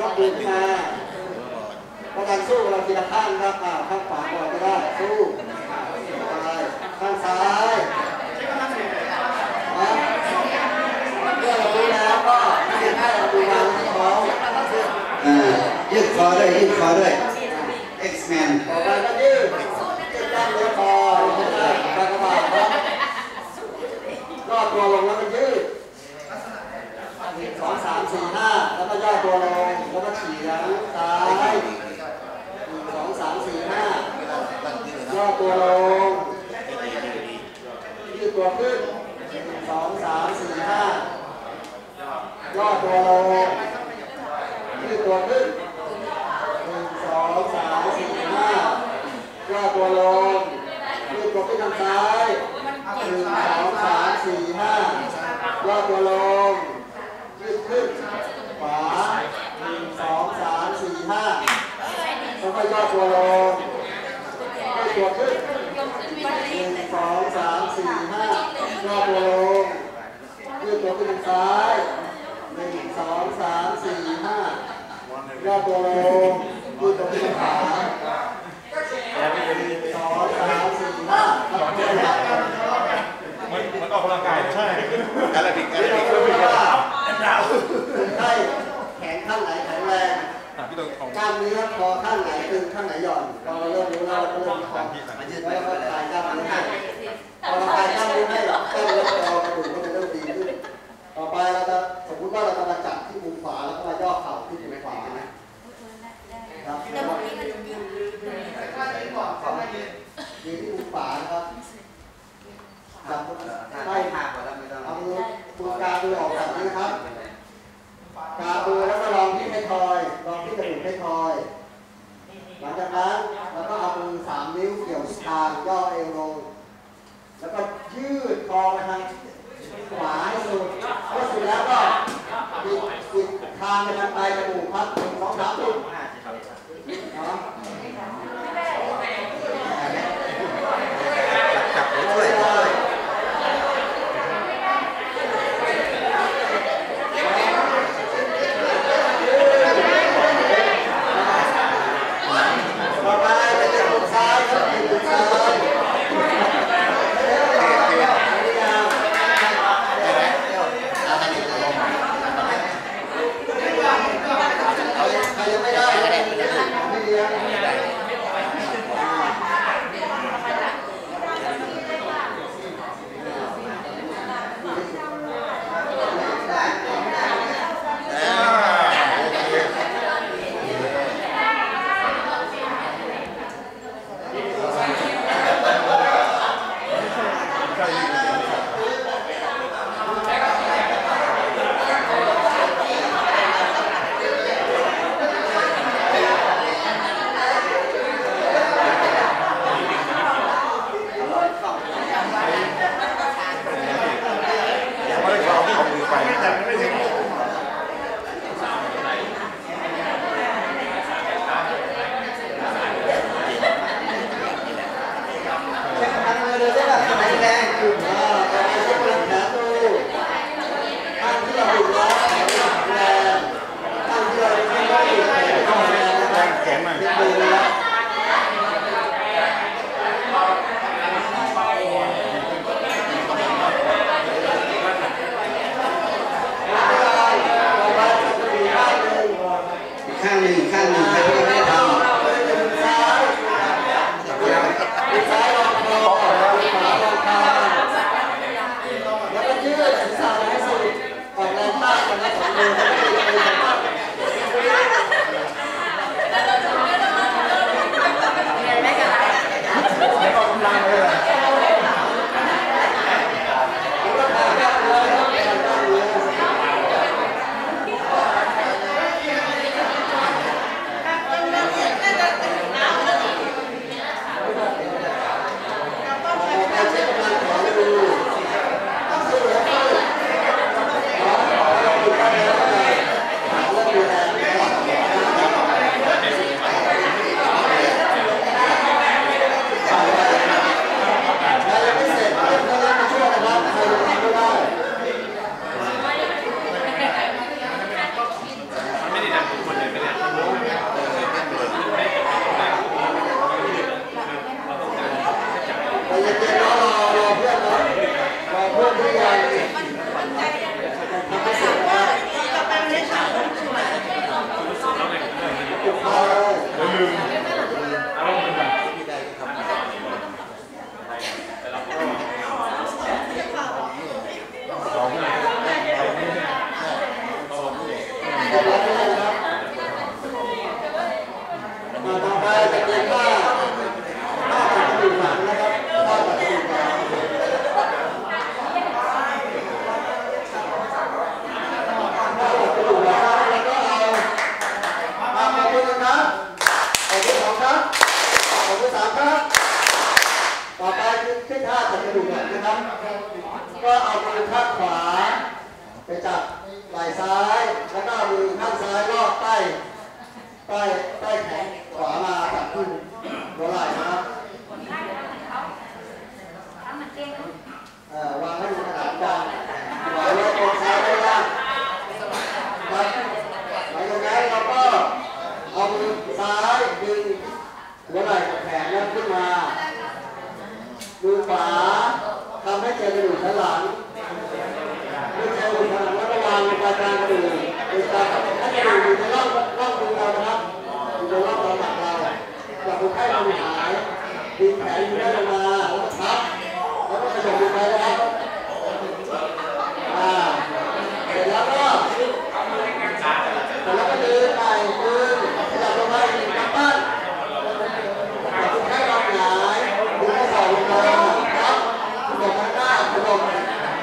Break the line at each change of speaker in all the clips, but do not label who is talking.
ดึงมาประการสู้เราทีละข้างครับข้างขวาก่อนก็ได้สู้ไปข้างซ้ายเมื่อเราดูแล้วก็ให้เราดูวางที่ท้อง
ยืดคอด้วยยืดคอด้วย X-Men
ต่อไปก็ยืดกล้ามเนื้อคอไปกระบาดครับย่อตัวลงแล้วก็ยืด2 3 4 5แล้วก็ย่อตัวลงแล้วก็ฉี่หลังซ้าย2 3 4 5ย่อตัวลงยืดตัวขึ้น2 3 4 5ย่อตัวลงยืดตัวขึ้น1 2 3 4 5ย่อตัวลงยืดตัวขึ้นทางซ้าย1 2 3 4 5ย่อตัวลงยืดขึ้นขวา1 2 3 4 5แล้วก็ย่อตัวลงยืดตัวขึ้น1 2 3 4 5ย่อตัวลงยืดตัวขึ้นทางซ้าย1 2 3 4 5ย่อตัวลงยืดตัวขึ้นทางขวา1 2 3 4 5
มันออกกำลังกายใช่
แอโรบิก
คนไข้แขนข้างไหนแข็งแรงกล้ามเนื้อคอข้างไหนตึงข้างไหนหย่อนพอเราเริ่มรู้แล้วเราเริ่มคอแล้วก็คลายกล้ามเนื้อให้พอเราคลายกล้ามเนื้อให้กล้ามเนื้อคอกระดูกก็จะเริ่มดีขึ้นต่อไปเราจะสมมุติว่าเราจะมาจับที่มุมขวาแล้วก็มาย่อเข่าที่มุมขวานะครับแต่เมื่อกี้มันยืนที่มุมขวานะครับจับให้เอามือกาดูออกแบบนี้นะครับกาดูแล้วก็ลองที่ไททอยลองที่กระดูกไททอยหลังจากนั้นเราก็เอามือ3 นิ้วเกี่ยวคางย่อเอวลงแล้วก็ยืดคอไปทางขวาให้สุดพอสุดแล้วก็บิดคางไปทางปลายจมูกครับ1 2 3จุดเอามือข้างขวาไปจับไหล่ซ้ายแล้วก็เอามือข้างซ้ายลอดใต้แขนขวามาจับขึ้นหัวไหล่นะครับวางให้ดูขนาดกลางไหลลงตรงซ้ายได้ล่างครับหลังจากนั้นเราก็เอามือซ้ายดึงหัวไหล่กับแขนนั้นขึ้นมามือขวาทำให้เจอกระดูกสันหลังมือเจอกระดูกสันหลังแล้วก็วางลงไปกลางกระดูกโดยการให้กระดูกอยู่ในร่องมือเรานะครับอยู่ในร่องเราหลังเราจับคนไข้มือหายดึงแขนอยู่ได้ลงมาแล้วก็พับแล้วก็กระโดดลงไปนะครับเสร็จแล้วก็ดึงไปดึงขยับลงมาอีกกำปั้นจับคนไข้นอนหงายดึงข้อศอกลงมาครับกระโดดข้างหน้ากระโดด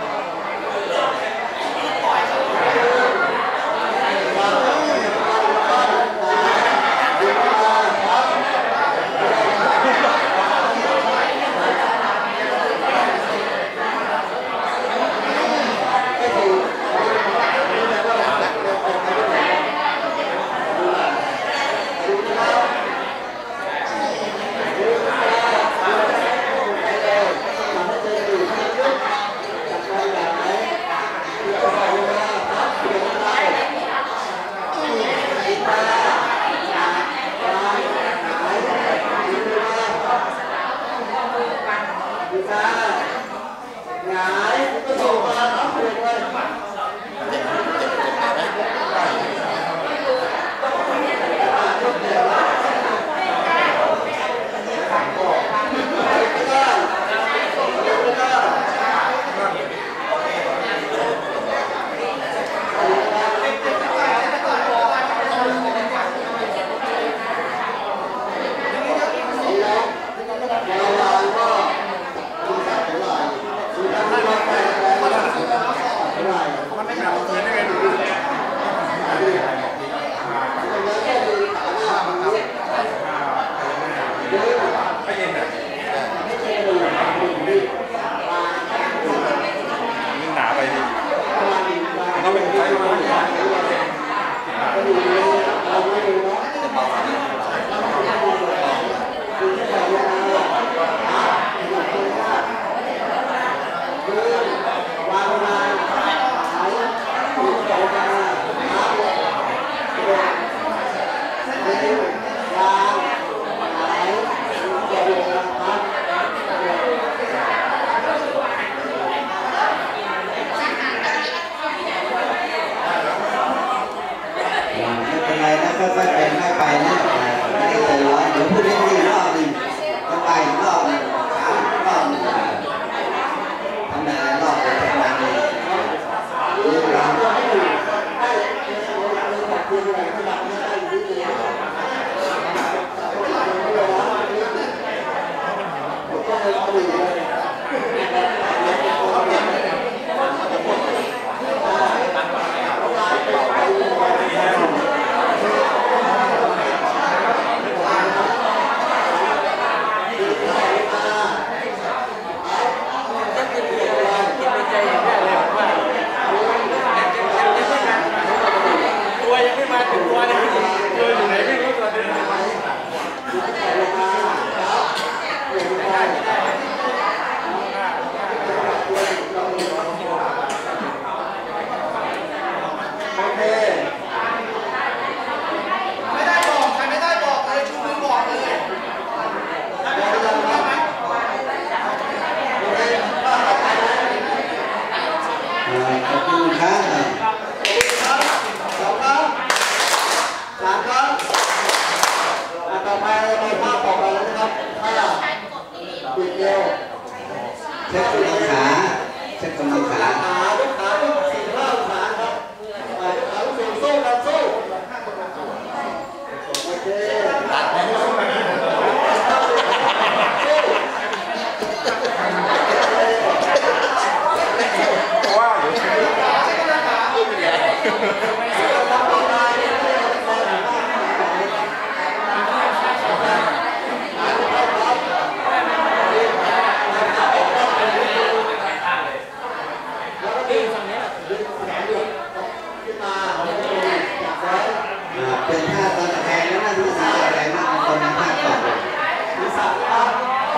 ค่อยๆเป็นค่อยไปนะไม่ได้ใจร้อนเดี๋ยวพูดเรื่องนี้รอบนึงก็ไปรอบนึงรอบนึงทำอะไรรอบนึงทำอะไรเรื่องราวเช็คกำลังขาเช็คกำลังขาเป็นท่าตอนตะแคงแล้วนั่นรู้สึกตะแคงนั่นคนนั้นท่าก่อน
มีสัตว์ครับ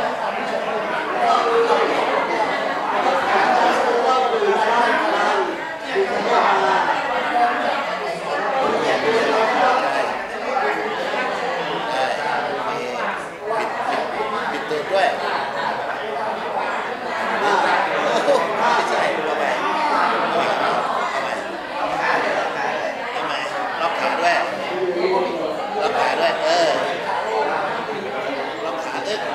ปิดตูดด้วยไม่ใช่เอาไปล็อกขาด้วยล็อกขาด้วยล็อกขาอึ๊บ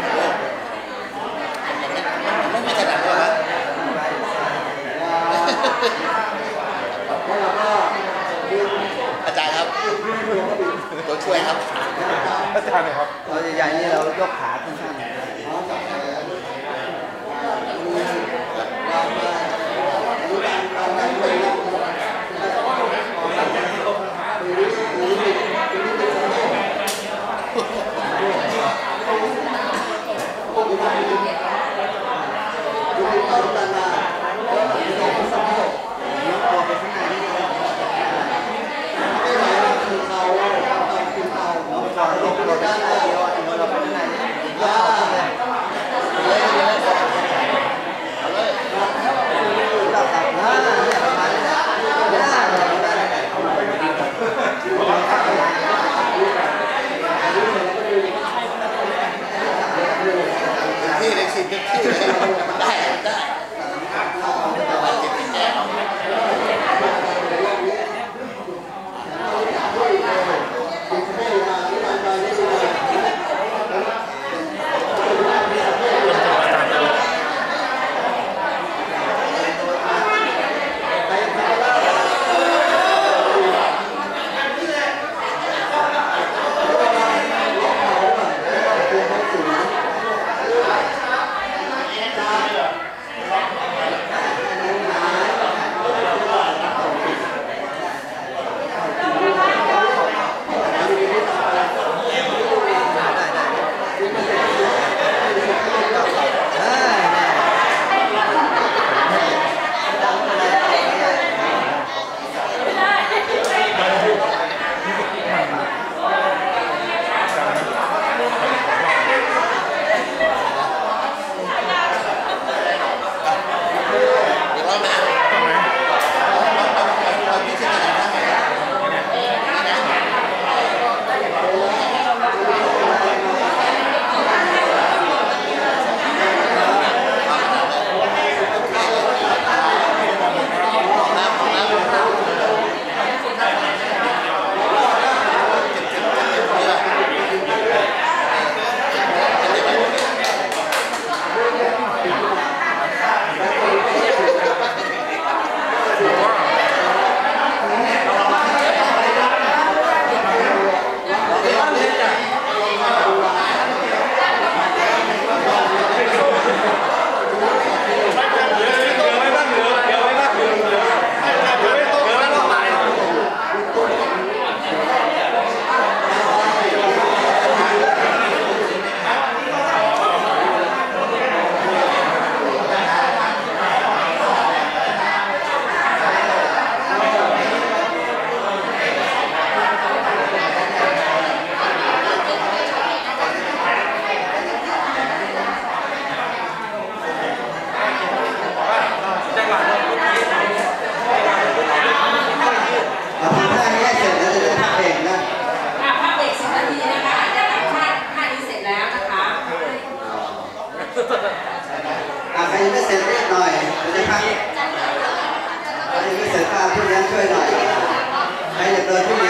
มันไม่ถนัดหรอวะอาจารย์ครับตัวช่วยครับอาจารย์ครับ
เราใหญ่ๆนี่เรายกขาขึ้นข้าง
ที่เลยสิที่เลยได้ใครยังไม่เสร็จรีบหน่อยจะพักใครยังไม่เสร็จก็ผู้เลี้ยงช่วยหน่อยใครอยากเดินผู้